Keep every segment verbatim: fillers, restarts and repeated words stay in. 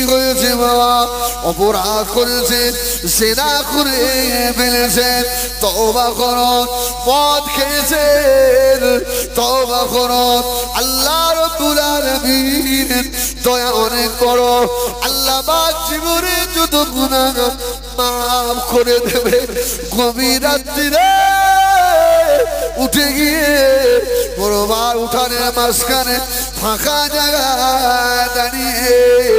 হয়েছে বাবা, অপরাধ করেছে, জিনা করে ফেলেছে, তওবা করুন। মদ খেয়েছেন, তওবা করুন। আল্লাহ রাব্বুল আলামিন দয়া অনেক বড়, আল্লাহ পাক জীবনে যত গুনাহ মাফ করে দেবে। গভীর রাত্রিরে উঠে গিয়ে বড়বার উঠানের মাঝখানে ফাঁকা জায়গায় দাঁড়িয়ে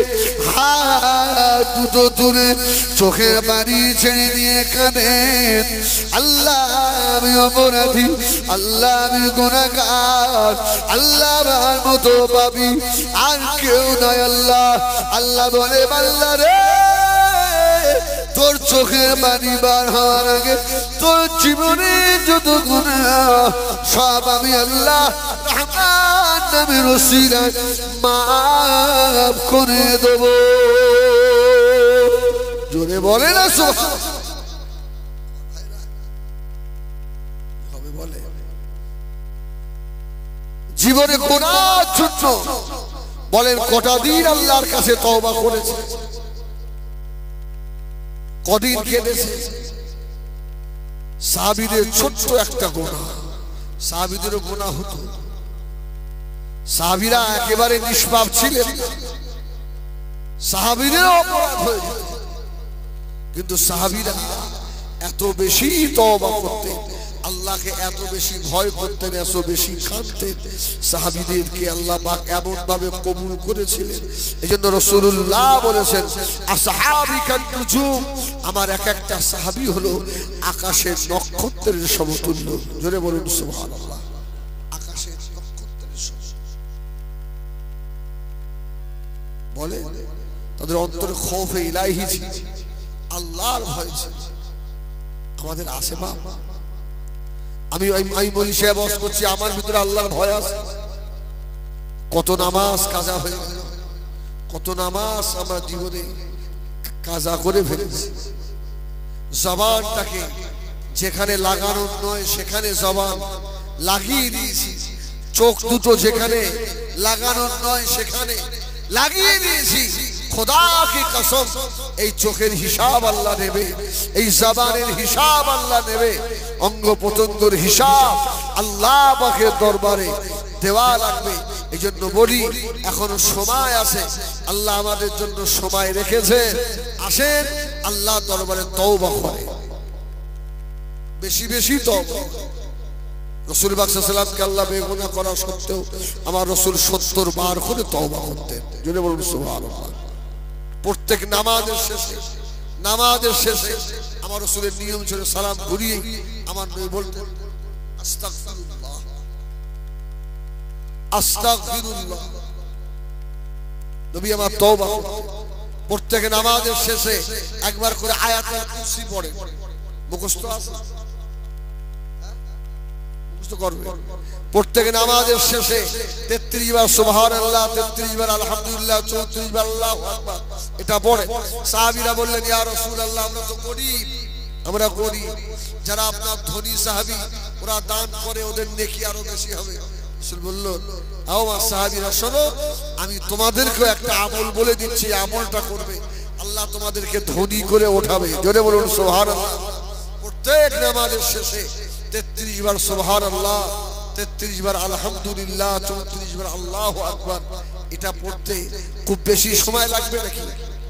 হাত দুটো তুলে চোখের পানি ছেড়ে দিয়ে কাঁদেন, আল্লাহ আমি অপরাধী, আল্লাহ আমি গুনাহগার, আল্লাহ আমার মতো পাপী আর কেউ নয় আল্লাহ। আল্লাহ বলে বান্দা রে, তোর চোখের পানি বার হওয়ার আগে তোর জীবনে যত গুনাহ সব আমি আল্লাহ রহমান নামের ওসিলায় মাফ করে দেব। জোরে বলে না সুবহানাল্লাহ। বলে জীবনে গুনাহ ছোট, বলেন কটা দিন আল্লাহর কাছে তওবা করেছে, কদিন কেঁদেছে। সাহাবীদের ছোট্ট একটা গুনাহ, সাহাবীদেরও গুনাহ হতো, সাহাবীরা একেবারে নিষ্পাপ ছিলেন, সাহাবীদেরও অপরাধ হয়ে যেত, কিন্তু সাহাবীরা এত বেশি তওবা করতেন, আল্লাহকে এত বেশি ভয় করতেন, এত বেশি কাঁদতেন, সাহাবীদেরকে আল্লাহ পাক এমন ভাবে কবুল করেছিলেন। এজন্য রাসূলুল্লাহ বলেছেন আসহাবী কান নুজুম, আমার এক একটা সাহাবী হলো আকাশের নক্ষত্রের সমতুল্য। জোরে বলুন সুবহানাল্লাহ। আকাশের নক্ষত্রের সমতুল্য বলে তাদের অন্তরে খৌফে ইলাহি ছিল, আল্লাহর ভয় ছিল। আমাদের আছে বাবা, আমি আমি বলি সে বস করছি, আমার ভিতরে আল্লাহর ভয় আছে। কত নামাজ কাজা হয়ে গেল, কত নামাজ আমার জীবনে কাজা করে ফেলেছি। জবানটাকে যেখানে লাগানোর নয় সেখানে জবান লাগিয়ে দিয়েছি, চোখ দুটো যেখানে লাগানোর নয় সেখানে লাগিয়ে দিয়েছি। খোদা কি কসম, এই চোখের হিসাব আল্লাহ নেবে, এই জবানের হিসাব আল্লাহ নেবে, অঙ্গ প্রত্যঙ্গের হিসাব আল্লাহ পাকের দরবারে দেওয়া লাগবে। এই জন্য বলি এখনো সময় আছে, আল্লাহ আমাদের জন্য সময় রেখেছে। আসেন আল্লাহ দরবারে তওবা করে, বেশি বেশি তওবা। রাসূল পাক সাল্লাল্লাহু আলাইহি ওয়াসাল্লামকে আল্লাহ বেগুনাহ করা সত্ত্বেও আমার রাসূল সত্তর বার করে তওবা করতেন। জোরে বলুন সুবহানাল্লাহ। প্রত্যেক নামাজের শেষে, নামাজের শেষে আমার রাসূলের নিয়ম ছিল সালাম ঘুরিয়ে আমার নবী বলতেন আস্তাগফিরুল্লাহ, আস্তাগফিরুল্লাহ। নবী আমার তওবা করতেন। প্রত্যেক নামাজের শেষে একবার করে আয়াতুল কুরসি পড়েন, মুখস্থ আছে, মুখস্থ করবেন। প্রত্যেক নামাজের শেষে তেত্রিশ বার সুবহানাল্লাহ, তেত্রিশ বার আলহামদুলিল্লাহ, চৌত্রিশ বার আল্লাহু আকবার এটা পড়ে। সাহাবীরা বললেন ইয়া রাসূলুল্লাহ আমরা তো গরীব, আমরা গরীব, যারা আপনার ধনী সাহাবী ওরা দান করে ওদের নেকি আরো বেশি হবে। রাসূল বলল আও আমার সাহাবীরা শোনো, আমি তোমাদেরকে একটা আমল বলে দিচ্ছি, আমলটা করবে আল্লাহ তোমাদেরকে ধনী করে ওঠাবে। জোরে বলুন সুবহানাল্লাহ। প্রত্যেক নামাজের শেষে তেত্রিশ বার সুবহানাল্লাহ, তেত্রিশ বার আলহামদুলিল্লাহ, চৌত্রিশ বার আল্লাহু আকবার এটা পড়তে খুব বেশি সময় লাগবে নাকি?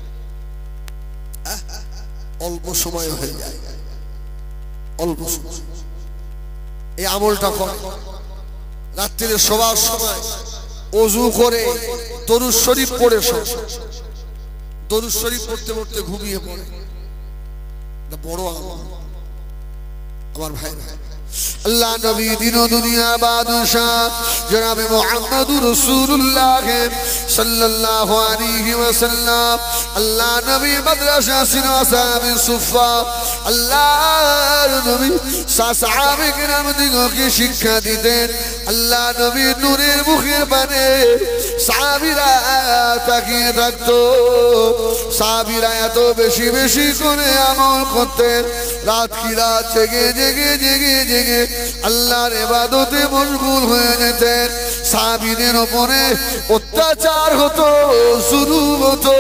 অল্প সময় হয়ে যায়, অল্প সময়। এই আমলটা করে রাত্রিরে শোবার সময় ওযু করে দরুদ শরীফ পড়ে শোয়, দরুদ শরীফ পড়তে পড়তে ঘুমিয়ে পড়ে, এটা বড় আমল আমার ভাই। अल्लाह नबी दिनो दुनिया बादशाह जनाब मुहम्मद रसूलुल्लाह सल्लल्लाहु अलैहि वसल्लम अल्लाह नबी मदरसा सिनासाब सुफा अल्लाह नबी सासाब किराम दिगो की शिक्षा दितें अल्लाह नबी नूरेर मुखेर बने साहाबीरा ताकिये थाकतो साहाबीरा एतो बेशी बेशी करे আমল করতেন রাত কি রাত জেগে জেগে জেগে জেগে আল্লাহর ইবাদতে মশগুল হয়ে যেতেন সাহাবীদের উপরে অত্যাচার হতো জুলুম হতো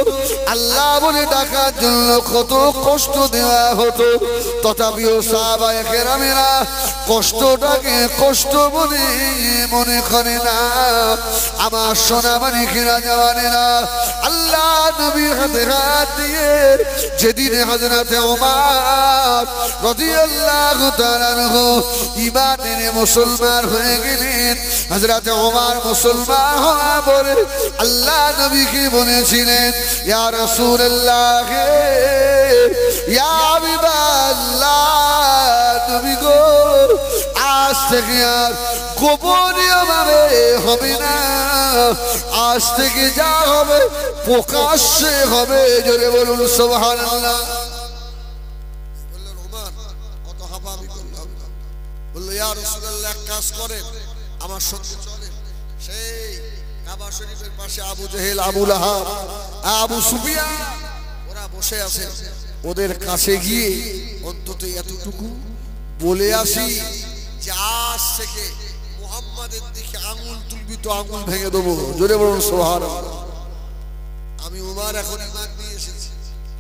আল্লাহ বলে ডাকার জন্য কত কষ্ট দেওয়া হতো, তথাপিও সাহাবায়ে কেরামেরা কষ্টটাকে কষ্ট বলে মনে করে না। আমার সোনা মানিকেরা জওয়ানেরা, আল্লাহ নবীর হাতে হাত দিয়ে যেদিন হযরত ওমর রাদিয়াল্লাহু তাআলা আনহু ঈমান এনে মুসলমান হয়ে গেলেন, হযরত ওমর মুসলমান হওয়া পরে আল্লাহ নবীকে বলেছিলেন, ইয়া রাসূলুল্লাহ, ইয়া হাবিবাল্লাহ, নবী গো, আজ থেকে আর গোপনীয় ভাবে হবে না, আজ থেকে যা হবে প্রকাশ্যে হবে। জোরে বলুন সুবহানাল্লাহ। বললেন ওমর, কত হাবাবি করলো, বললো ইয়া রাসূলুল্লাহ, এক কাজ করেন, আমার সঙ্গে চলেন। সেই কাবা শরীফের পাশে আবু জেহেল, আবু লাহাব, আবু সুফিয়ান ওরা বসে আছে, ওদের কাছে গিয়ে অন্তত এতটুকু বলে আসি যে আজ থেকে মুহাম্মাদের দিকে আঙ্গুল তুলবি তো আঙ্গুল ভেঙে দেবো। জোরে বলুন সুবহানাল্লাহ। আমি ওমর এখন ঈমান নিয়ে এসেছি।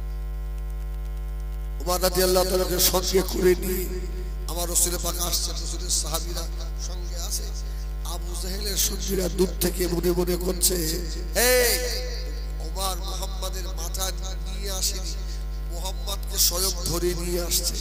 ওমর রাদিয়াল্লাহু তাআলাকে সঙ্গে করে নিয়ে আমার রাসূল পাক আসছে, রাসূলের সাহাবীরা সঙ্গে আছে। আবু জেহেলের সঙ্গীরা দূর থেকে মনে মনে করছে, এই ওমর মুহাম্মাদের মাথা নিয়ে আসেনি, মুহাম্মাদকে স্বয়ং ধরে নিয়ে আসছে।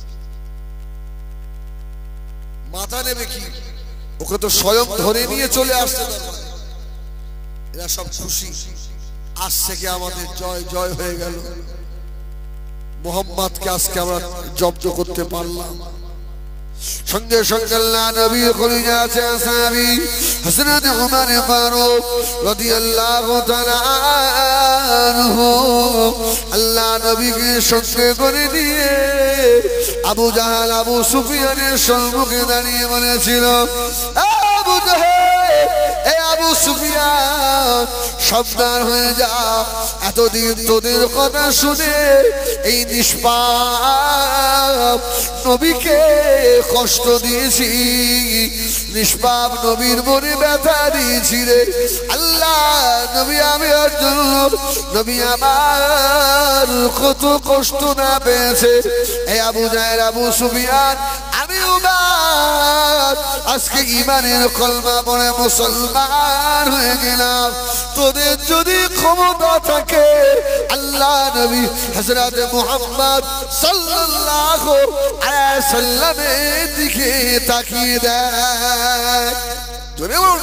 মাথা নেবে কি, ওকে তো স্বয়ং ধরে নিয়ে চলে আসছে। এরা সব খুশি, আজ থেকে আমাদের জয় জয় হয়ে গেল, মুহাম্মাদকে আজকে আমরা জব্দ করতে পারলাম। সঙ্গে সঙ্গে আল্লাহ নবীর খলিফা আছে সাহাবী হযরত ওমর ফারুক রাদিয়াল্লাহু তাআলা আনহু, আল্লাহ নবীকে সঙ্গে করে দিয়ে আবু জাহাল, আবু সুফিয়ানের সম্মুখে দাঁড়িয়ে বলেছিল, আবু জাহেল, এ আবু সুফিয়ান, সাবধান হয়ে যা, এতদিন তোদের কথা শুনে এই নিষ্পাপ নবীকে কষ্ট দিয়েছি, নিষ্পাপ নবীর মনে ব্যথা দিয়েছি রে আল্লাহ। নবী আমার জন্য, নবী আমার কত কষ্ট না পেয়েছে। এই আবু জাহেল, আবু সুফিয়ান, আমি ওমর আজকে ঈমানের কলমা পড়ে মুসলমান হয়ে গেলাম। তোদের যদি ক্ষমতা থাকে, আল্লাহ নবী হযরত মুহাম্মদ সাল্লাল্লাহু আলাইহি সাল্লামের দিকে তাকিয়ে দেখ। জোরে বল,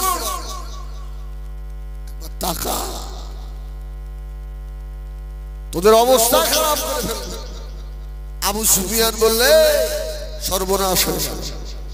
তাকা, তোদের অবস্থা খারাপ করে ফেলবে। আবু সুফিয়ান বললে সর্বনাশ হয়ে যাবে।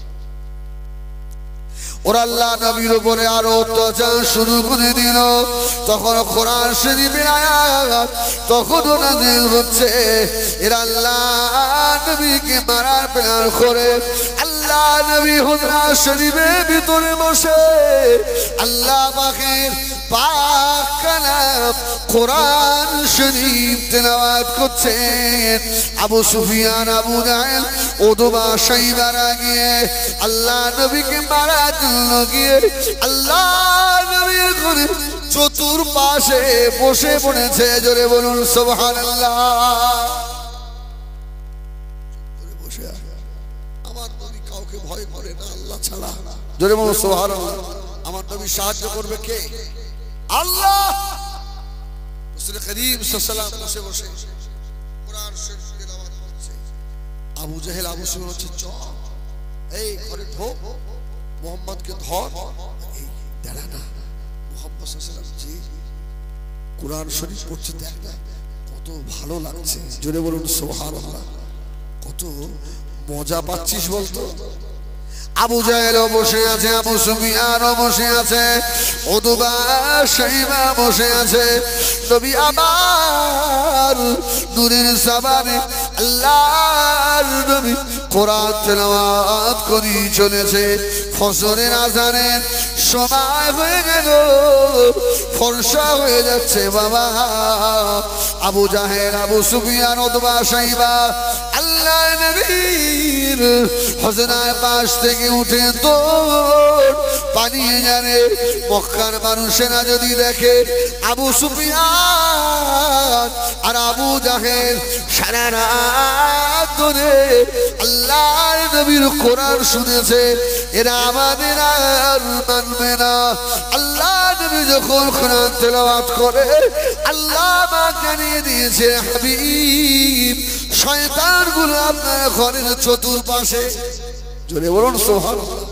ওরা আল্লাহ নবীর উপরে আরো অত্যাচার শুরু করে দিল। তখন কোরআন শরীফের আয়াত তখনও নাযিল হচ্ছে, এরা আল্লাহ নবীকে মারার প্ল্যান করে। আল্লাহ নবী হুজরা শরীফের ভিতরে বসে আল্লাহ পাকের পাক কালাম কোরআন শরীফ তেলাওয়াত করছেন। আবু সুফিয়ান, আবু জাহেল, উতবা, শাইবারা গিয়ে আল্লাহ নবীকে মারার জন্য গিয়ে আল্লাহ নবীর ঘরে চতুর্পাশে বসে পড়েছে। জোরে বলুন সুবহানাল্লাহ। বসে আমার নবী কাউকে ভয় করে না আল্লাহ ছাড়া। জোরে বলুন সুবহানাল্লাহ। আমার নবী সাহায্য করবে কে? আল্লাহ। রাসূল করিম সাল্লাল্লাহু আলাইহি ওয়াসাল্লাম বসে বসে কোরআন শরীফ তেলাওয়াত করছে। আবু জাহেল, আবু সুফিয়ান হচ্ছে চল, এই ঘরে ঢোক, মুহাম্মদকে ধর। এই দাঁড়া না, মুহাম্মদ সাল্লাল্লাহু আলাইহি ওয়াসাল্লাম জি কোরআন শরীফ পড়ছে, দেখ না কত ভালো লাগছে। জোরে বলুন সুবহানাল্লাহ। কত মজা পাচ্ছিস বলতো। আবু জাহেল বসে আছে, আবু সুফিয়ান বসে আছে, উতবা, শাইবা বসে আছে। নবী আমার নূরের সাবানে আল্লাহর নবী কোরআন তেলাওয়াত করে চলেছে। ফজরের আযানের সময় হয়ে গেল, ফর্সা হয়ে যাচ্ছে বাবা। Abu Jahl, Abu Sufyan, Utba, Shaiba আল্লাহ নবীর হজনার পাশ থেকে উঠে তো পালিয়ে জানে। মক্কার মানুষেরা যদি দেখে আবু সুফিয়ান আর আবু জাহেল সারা রাত ধরে আল্লাহর নবীর কোরআন শুনেছে, এরা আমাদের আর মানবে না। আল্লাহ নবী যখন কোরআন তেলাওয়াত করে আল্লাহ পাক জানিয়ে দিয়েছে, হাবিব শয়তানগুলো আপনার ঘরের চতুর্পাশে। জোরে বলুন সুবহানাল্লাহ।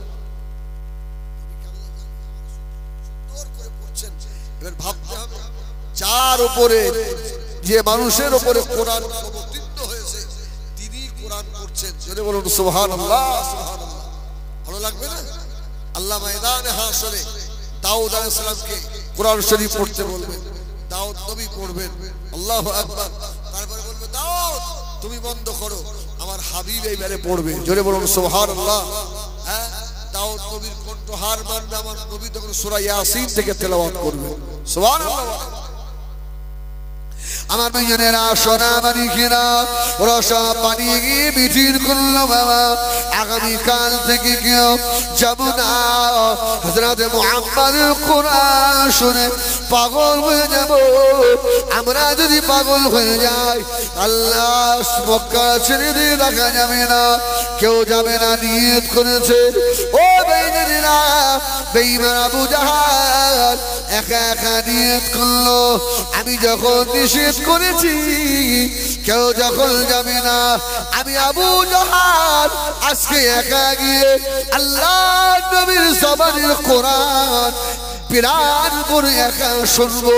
এবার ভাবতে হবে যার উপরে, যে মানুষের উপরে কোরআন অবতীর্ণ হয়েছে তিনি কোরআন পড়ছেন। জোরে বলুন সুবহানাল্লাহ, সুবহানাল্লাহ। ভালো লাগবে না? আল্লাহ ময়দানে হাসরে দাউদ আলাইহিস সালামকে কোরআন শরীফ পড়তে বলবেন, দাউদ নবী পড়বেন, আল্লাহু আকবার। তারপরে বলবে দাউদ তুমি বন্ধ করো, আমার হাবিব এইবারে পড়বে। জোরে বলুন সুবহানাল্লাহ। হ্যাঁ, দাউদ নবীর কণ্ঠহার মানবে, আমার নবী তখন সূরা ইয়াসিন থেকে তেলাওয়াত করবে। সুবহানাল্লাহ। আমার মেয়েরা সোনা মানিকেরা রসা পানি গিয়ে মিঠির করলো বাবা। আগামীকাল থেকে কেউ যাব না হযরত মুহাম্মদের কোরআন শুনে পাগল হয়ে যাব। আমরা যদি পাগল হয়ে যাই আল্লাহ মক্কা ছেড়ে দিয়ে দেখা যাবে না, কেউ যাবে না। নিয়ত করেছে ও বেঈমানেরা, বেঈমান আবু জাহাল একা একা নিয়ত করলো, আমি যখন নিষেধ করেছি কেউ যখন যাবে না, আমি আবু জাহাল আজকে একা গিয়ে আল্লাহ নবীর জবানের কোরআন পিরান করে একা শুনবো।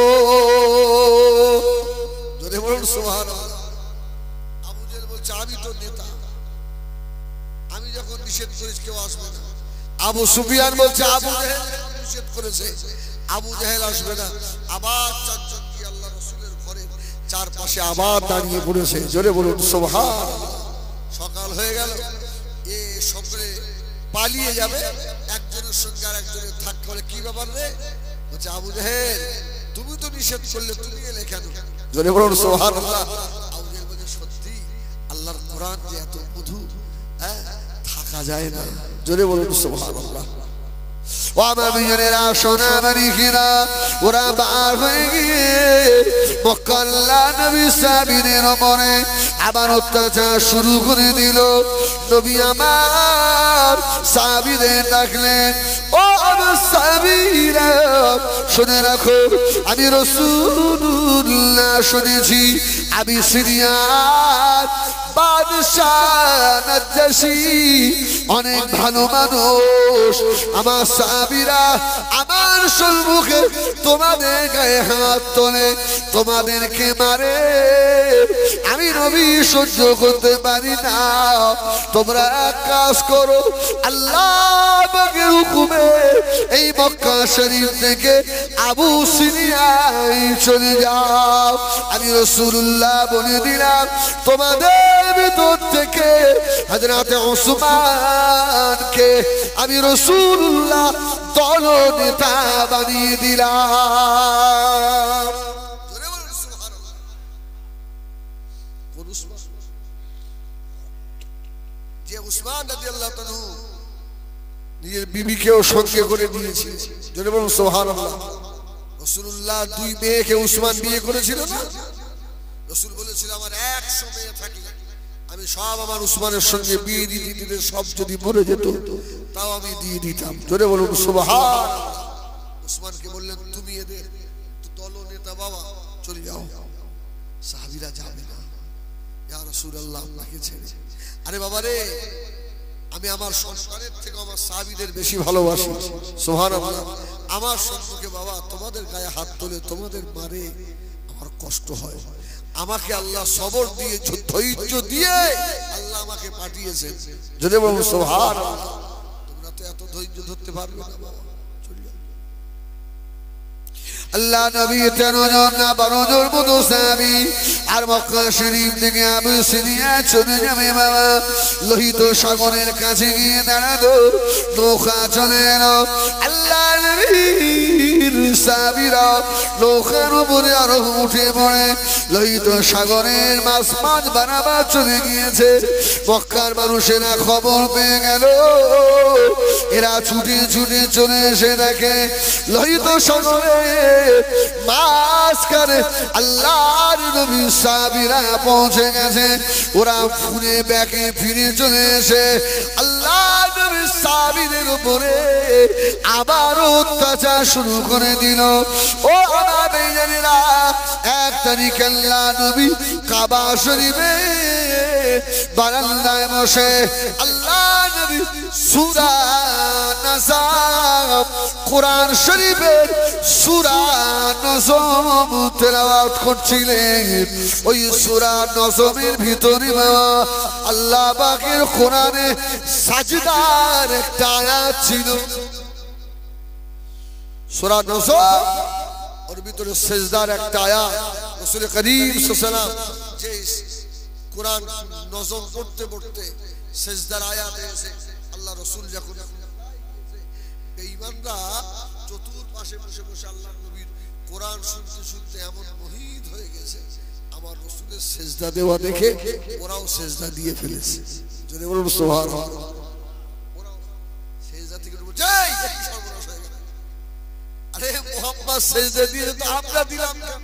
যদি বলুন সুবহানাল্লাহ। আবু জাহেল বলছে আমি তো নেতা, আমি যখন নিষেধ করেছি কেউ আসবে না। আবু সুফিয়ান বলছে আবু জাহেল নিষেধ করেছে, আবু জাহেল আসবে না। আবার চারজন গিয়ে আল্লাহ রাসূলের ঘরে চারপাশে আবার দাঁড়িয়ে পড়েছে। জোরে বলুন সুবহানাল্লাহ। সকাল হয়ে গেল, এ সকলে পালিয়ে যাবে, একজনের সঙ্গে আর একজনের ধাক্কা হলে কি ব্যাপার রে? বলছে আবু জাহেল তুমি তো নিষেধ করলে, তুমি এলে কেন? জোরে বলুন সুবহানাল্লাহ। আবু জাহেল বলছে সত্যি আল্লাহর কোরআন যে এত মধু, হ্যাঁ থাকা যায় না। জোরে বলুন সুবহানাল্লাহ। ও আমার মেয়েরা সোনা মানিকেরা, ওরা বার হয়ে গিয়ে মক্কা আল্লাহ নবী সাহাবীদের উপরে আবার অত্যাচার শুরু করে দিল। নবী আমার সাহাবীদের ডাকলেন, ও আমার সাহাবীরা শুনে রাখো, আমি রাসূলুল্লাহ শুনেছি আমি সিরিয়ার বাদশাহ নাজ্জাশী অনেক ভালো মানুষ। আমার সাহাবীরা আমার সম্মুখে তোমাদের গায়ে হাত তোলে, তোমাদেরকে মারে, আমি নবী সহ্য করতে পারি না। তোমরা এক কাজ করো, আল্লাহ পাকের হুকুমে এই মক্কা শরীফ থেকে আবু সিরিয়ায় চলে যাও। আমি রাসূলুল্লাহ বলে দিলাম তোমাদের ভিতর থেকে হযরত ওসমানকে আমি রাসূলুল্লাহ দলনেতা বানিয়ে দিলাম। যে উসমান রাদিয়াল্লাহু তাআলা নিজের বিবিকেও সঙ্গে করে দিয়েছে। জোরে বলুন সুবহানাল্লাহ। রাসূলুল্লাহ দুই মেয়েকে উসমান বিয়ে করেছিল না? রাসূল বলেছিল আমার একশো মেয়ে থাকলে আমি সব আমার উসমানের সঙ্গে বিয়ে দিয়ে দিতে, সব যদি মরে যেত তাও আমি দিয়ে দিতাম। জোরে বলুন সুবহানাল্লাহ। উসমানকে বললেন তুমি এদের দলনেতা বাবা, চলে যাও। সাহাবীরা যাবে না, ইয়া রাসূলুল্লাহ আপনাকে ছেড়ে। আরে বাবা রে, আমি আমার সন্তানের থেকে আমার সাহাবীদের বেশি ভালোবাসি। সুবহানাল্লাহ। আমার সম্মুখে বাবা তোমাদের গায়ে হাত তোলে, তোমাদের মারে, আমার কষ্ট হয়। আমাকে আল্লাহ সবর দিয়ে ধৈর্য দিয়ে আল্লাহ আমাকে পাঠিয়েছেন। যদি বলুন সুবহানাল্লাহ। তোমরা তো এত ধৈর্য ধরতে পারবে না বাবা, চলে যাও। আল্লাহ নবী তেরো জন না বারো জন মতো সাহাবী আর মক্কা শরীফ থেকে আবু সিরিয়া চলে যাবে বাবা। লোহিত সাগরের কাছে গিয়ে দাঁড়ালো, নৌকা চলে এলো। আল্লাহ নবীর সাহাবীরা নৌকার উপরে আরো উঠে পড়ে লোহিত সাগরের মাছ মাছ বানাবার চলে গিয়েছে। মক্কার মানুষেরা খবর পেয়ে গেল, এরা ছুটে ছুটে চলে এসে দেখে লোহিত সাগরে মাঝখানে আল্লাহর নবী সাহাবীরা পৌঁছে গেছে। ওরা ফুরে ব্যাকে ফিরে চলে এসে আল্লাহর নবী সাহাবীদের উপরে আবার অত্যাচার শুরু করে দিল। ও আমার ভাইজানেরা, এক তারিখ আল্লাহ নবী কাবা শরীফে বারান্দায় বসে আল্লাহ নবী সূরা নাজম কোরআন শরীফের সূরা নজম তেলাওয়াত করছিলেন। ওই সূরা নজমের ভিতরে আল্লাহ পাকের কোরআনে সাজদার একটা আয়াত ছিল। সূরা নজম ওর ভিতরে সিজদার একটা আয়াত। রাসূল করিম সাল্লাল্লাহু আলাইহি ওয়াসাল্লাম যে কোরআন নজম পড়তে পড়তে সিজদার আয়াত এসে আল্লাহ রাসূল যখন বেঈমানরা চতুর্পাশে বসে বসে আল্লাহর নবীর কোরআন শুনতে শুনতে এমন মোহিত হয়ে গেছে, আমার রাসূলের সিজদা দেওয়া দেখে ওরাও সিজদা দিয়ে ফেলেছে। যদি বলুন সুবহানাল্লাহ, ওরাও সিজদা থেকে বলছে এই কি সর্বনাশ হয়ে গেল, আরে মুহাম্মদ সিজদা দিয়ে তো আমরা দিলাম কেন?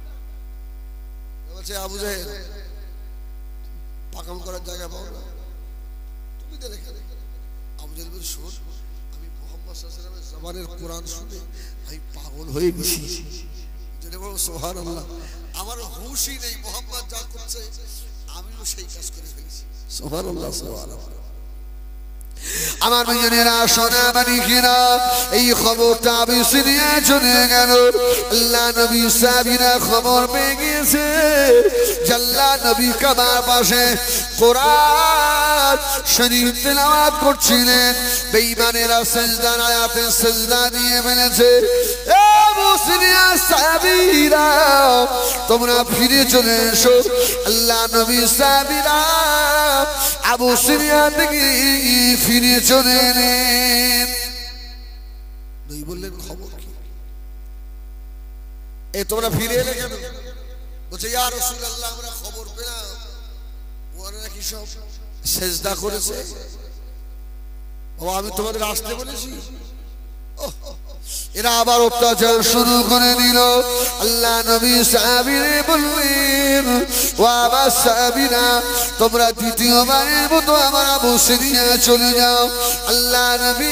বলছে আবু জাহেল পাকাম করার জায়গা পাও না, তুমি তো রেখে রেখে আবু জাহেল বলছে শোন, আমি মুহাম্মদ সাল্লাল্লাহু আলাইহি ওয়াসাল্লামের জবানের কোরআন শুনে আমি পাগল হয়ে গেছি। যদি বলুন সুবহানাল্লাহ, আমার হুঁশই নেই, মুহাম্মদ যা করছে আমিও সেই কাজ করে ফেলেছি। সুবহানাল্লাহ সুবহানাল্লাহ। আমার ভাইয়েরা সোনা মানিকেরা, এই খবরটা আবিসিনিয়া চলে গেল। আল্লাহ নবী সাহাবীরা খবর পেয়ে গিয়েছে আল্লাহ নবী কাবার পাশে কোরআন শরীফ তেলাওয়াত করছিলেন। বেঈমানেরা সিজদার আয়াতে সিজদা দিয়ে ফেলেছে। এ মুসলিয়া সাহাবীরা তোমরা ফিরে চলে এসো। আল্লাহ নবী সাহাবীরা আবু সিরিয়া থেকে ফিরে চলে এলেন। নবী বললেন খবর কি? এ তোমরা ফিরে এলে কেন? বলছে ইয়া রাসূলুল্লাহ, আমরা খবর পেলাম ওরা নাকি সব সিজদা করেছে। ও আমি তোমাদের আসতে বলেছি। এরা আবার অত্যাচার শুরু করে দিল। আল্লাহ নবী সাহাবীরে বললেন ও আমার সাহাবীরা, তোমরা দ্বিতীয়বারের মতো আমার আবু সিরিয়া চলে যাও। আল্লাহ নবী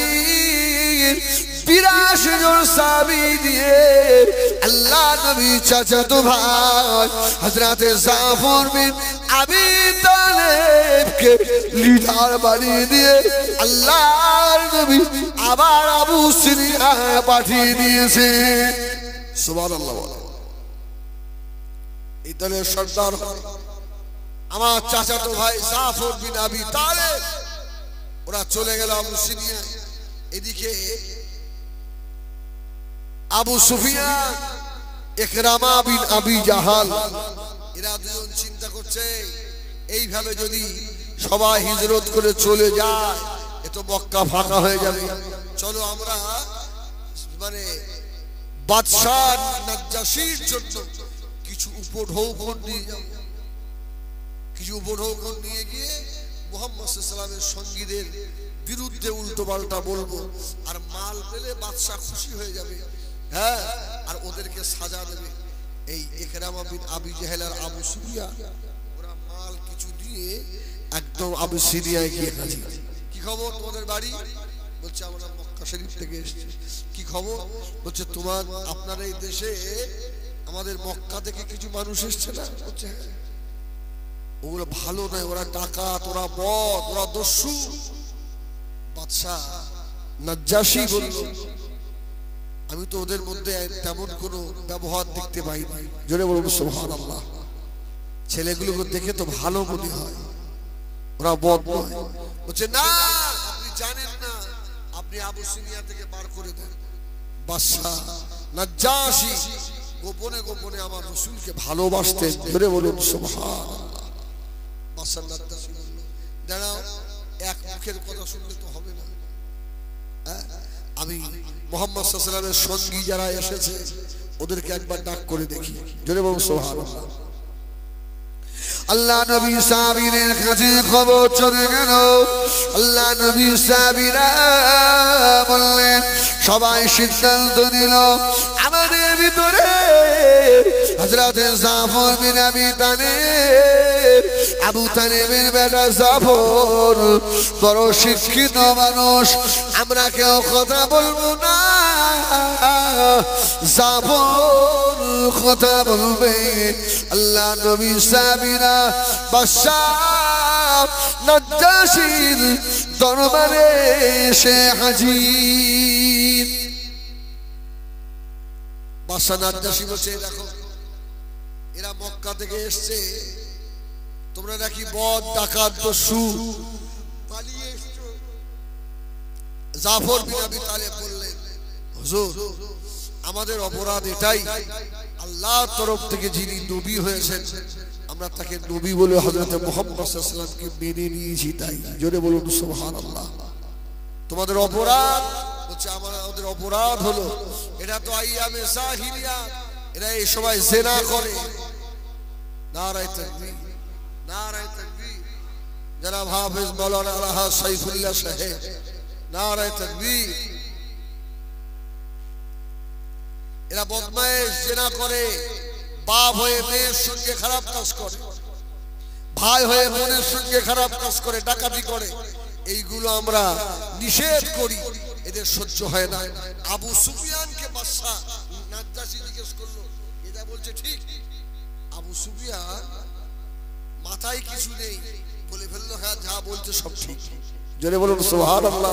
বিরাশি জন সাহাবী দিয়ে আল্লাহ নবী চাচাতো ভাই হযরতে জাফর বিন আবি তালেবকে লিডার বানিয়ে দিয়ে আল্লাহর নবী আবার আবু সিরিয়া পাঠিয়ে দিয়েছে। সুবহানাল্লাহ। এই দলের সর্দার আমার চাচাতো ভাই জাফর বিন আবি তালেব, ওরা চলে গেল আবু সিরিয়া। এদিকে আবু সুফিয়ান, ইকরামা বিন আবি জাহাল, এরা দুজন চিন্তা করছে এইভাবে যদি সবাই হিজরত করে চলে যায় এ তো মক্কা ফাঁকা হয়ে যাবে। চলো আমরা মানে বাদশাহ নাজ্জাশীর জন্য কিছু উপঢৌকন নিয়ে যাব। কিছু উপঢৌকন নিয়ে গিয়ে মুহাম্মদ সাল্লাল্লাহু আলাইহি ওয়াসাল্লামের সঙ্গীদের বিরুদ্ধে উল্টো পাল্টা বলবো, আর মাল পেলে বাদশাহ খুশি হয়ে যাবে। হ্যাঁ, আর ওদেরকে সাজা দেবে। এই ইকরামা বিন আবি জাহেল আর আবু সুফিয়ান ওরা মাল কিছু দিয়ে একদম আবু সিরিয়ায় গিয়ে হাজির। কি খবর তোমাদের বাড়ি? বলছে আমরা মক্কা শরীফ থেকে এসেছি। কি খবর? বলছে তোমার আপনার এই দেশে আমাদের মক্কা থেকে কিছু মানুষ এসছে না? বলছে ওগুলো ভালো নয়, ওরা ডাকাত, ওরা বদ, ওরা দস্যু। বাদশাহ নাজ্জাশী বলল আমি তো ওদের মধ্যে তেমন কোনো ব্যবহার দেখতে পাই না। জোরে বলুন সুবহানাল্লাহ। ছেলেগুলোকে দেখে তো ভালো মনে হয়, ওরা বদ নয়। বলছে না, আপনি জানেন না, আপনি আবু সিরিয়া থেকে বার করে দেন। বাদশাহ নাজ্জাশী গোপনে গোপনে আমার রাসূলকে ভালোবাসতেন। জোরে বলুন সুবহানাল্লাহ। বাদশাহ নাজ্জাশী বলল দাঁড়াও, এক মুখের কথা শুনলে তো হবে না। আমি মুহাম্মদ সাল্লাল্লাহু আলাইহি ওয়াসাল্লামের সঙ্গী যারা এসেছে ওদেরকে একবার ডাক করে দেখি, জোরে বলুন সুবহানাল্লাহ। আল্লাহ নবী সাহাবীদের কাছে খবর চলে গেল। আল্লাহ নবী সাহাবীরা বললেন, সবাই সিদ্ধান্ত নিল আমাদের ভিতরে হযরত জাফর বিন আবি তালিব, আবু তালিবের বেটা জাফর বড় শিক্ষিত মানুষ, আমরা কেউ কথা বলবো না, জাফর কথা বলবে। আল্লাহ নবী সাহাবীরা বাদশাহ নাজ্জাশীর দরবারে এসে হাজির। বাদশাহ নাজ্জাশী বলছে, দেখো এরা মক্কা থেকে এসছে, তোমরা নাকি বদ ডাকাত দস্যু পালিয়ে এসছো। জাফর বিন আবি তালিব বললেন, হুজুর আমাদের অপরাধ এটাই, আল্লাহর তরফ থেকে যিনি নবী হয়েছেন আমরা তাকে নবী বলে হযরত মুহাম্মদ সাল্লাল্লাহু আলাইহি ওয়াসাল্লামকে মেনে নিয়েছি, তাই। জোরে বলুন সুবহানাল্লাহ। তোমাদের অপরাধ হচ্ছে, আমাদের অপরাধ হলো এটা তো আইয়ামে জাহিলিয়া, এরা এই সময় জিনা করে। নারায়ে তাকবীর, নারায়ে তাকবীর। জনাব হাফেজ মাওলানা আলহা সাইফুল্লাহ সাহেব, নারায়ে তাকবীর। এরা বদমাইশ, জিনা করে, বাপ হয়ে মেয়ের সঙ্গে খারাপ কাজ করে, ভাই হয়ে বোনের সঙ্গে খারাপ কাজ করে, ডাকাতি করে। এইগুলো আমরা নিষেধ করি, এদের সহ্য হয় না। আবু সুফিয়ানকে বাদশা নাজ্জাশী জিজ্ঞেস করলো, এটা বলছে ঠিক। আবু সুফিয়ান মাথায় কিছু নেই, বলে ফেললো হ্যাঁ যা বলছে সব ঠিক। জোরে বলুন সুবহানাল্লাহ।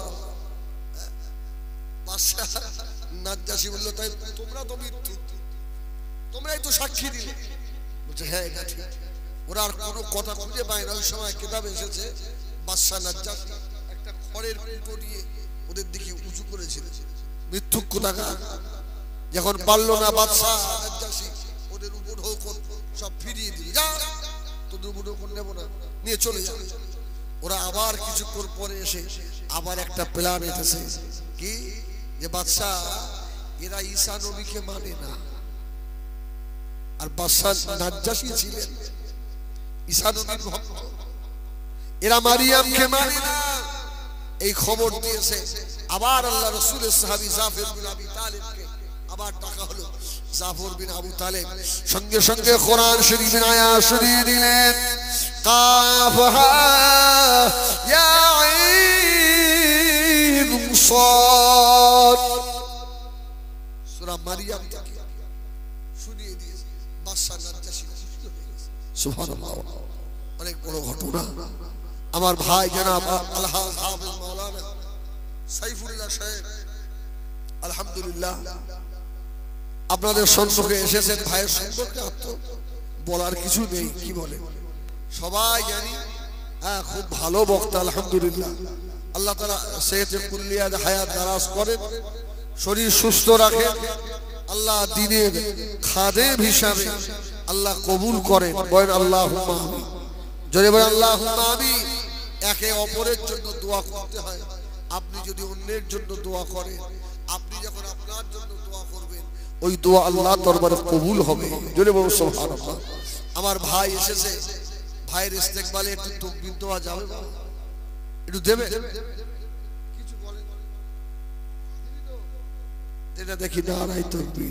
বাদশা নাজ্জাশী বললো, তাই তোমরা তো মৃত্যু, তোমরাই তো সাক্ষী দিলে। বলছে হ্যাঁ এটা ঠিক। ওরা আর কোনো কথা খুঁজে পায় না। ওই সময় কিতাবে এসেছে বাদশা নাজ্জাশী একটা খড়ের কুটো নিয়ে ওদের দিকে উঁচু করেছিল। মৃত্যু কোথাকার, যখন পারলো না বাদশা নাজ্জাশী ওদের উপর হুকুম সব ফিরিয়ে দিল, যা তোদের উপর হুকুম নেব না, নিয়ে চলে যাও। ওরা আবার কিছুক্ষণ পরে এসে আবার একটা প্ল্যান এসেছে, কি যে বাদশা এরা ঈসা নবীকে মানে না, আর বাদশা নাজ্জাশী ছিলেন ঈসা নবীর ভক্ত, এরা মারিয়ামকে মানে না। এই খবর দিয়েছে। আবার আল্লাহ রাসূলের সাহাবী জাফর বিন আবি তালিবকে আবার ডাকা হলো। জাফর বিন আবু তালিব সঙ্গে সঙ্গে কোরআন শরীফের আয়াত শুনিয়ে দিলেন, কাফ হা ইয়া আইন সাদ, সূরা মারিয়াম থেকে শুনিয়ে দিয়েছে। বাদশা নাজ্জাশী সুবহানাল্লাহ। অনেক বড় ঘটনা। আমার ভাই জনাব আলহা হাফেজ মাওলানা সাইফুল্লাহ সাহেব আলহামদুলিল্লাহ আপনাদের সম্মুখে এসেছেন। ভাইয়ের সম্পর্কে তো বলার কিছু নেই, কি বলে সবাই জানি। হ্যাঁ, খুব ভালো বক্তা আলহামদুলিল্লাহ। আল্লাহ তাআলা সেহতে কুল্লিয়াত হায়াত দারাজ করেন, শরীর সুস্থ রাখেন। আল্লাহ দ্বীনের খাদেম হিসাবে আল্লাহ কবুল করেন। বলেন আল্লাহুম্মা আমিন। জোরে বলেন আল্লাহুম্মা আমিন। একে অপরের জন্য দোয়া করতে হয়। আপনি যদি অন্যের জন্য দোয়া করেন, আপনি যখন আপনার জন্য দোয়া করবেন, ওই দোয়া আল্লাহর দরবারে কবুল হবে। জোরে বলুন সুবহানাল্লাহ। আমার ভাই এসেছে, ভাইয়ের ইস্তেকবালে একটু তাকবীর দেওয়া যাবে? একটু দেবে? কিছু বলেন এটা দেখি। নারায়ে তাকবীর।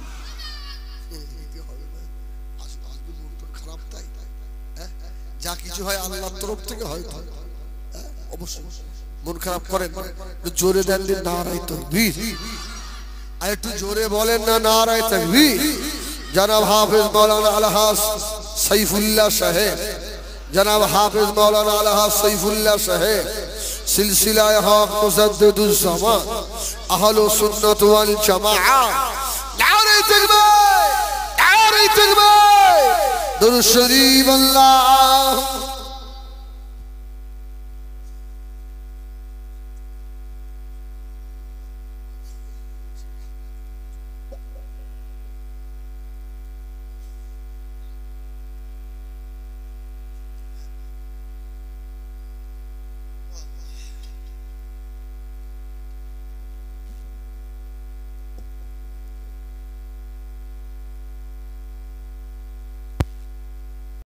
খারাপ তাই, যা কিছু হয় আল্লাহর তরফ থেকে হয়। অবশ্যই মন খারাপ করেন, জোরে দেন দিন নারায়ে তাকবীর। আর একটু জোরে বলেন না নারায়ে তাকবীর। জনাব হাফেজ মাওলানা আলহা সাইফুল্লাহ সাহেব, জনাব হাফেজ মাওলানা আলহা সাইফুল্লাহ সাহেব সিলসিলায়ে হক মুজাদ্দিদুজ জামান আহলে সুন্নাত ওয়াল জামাআহ। নারায়ে তাকবীর, নারায়ে তাকবীর। দুরূদ শরীফ। আল্লাহ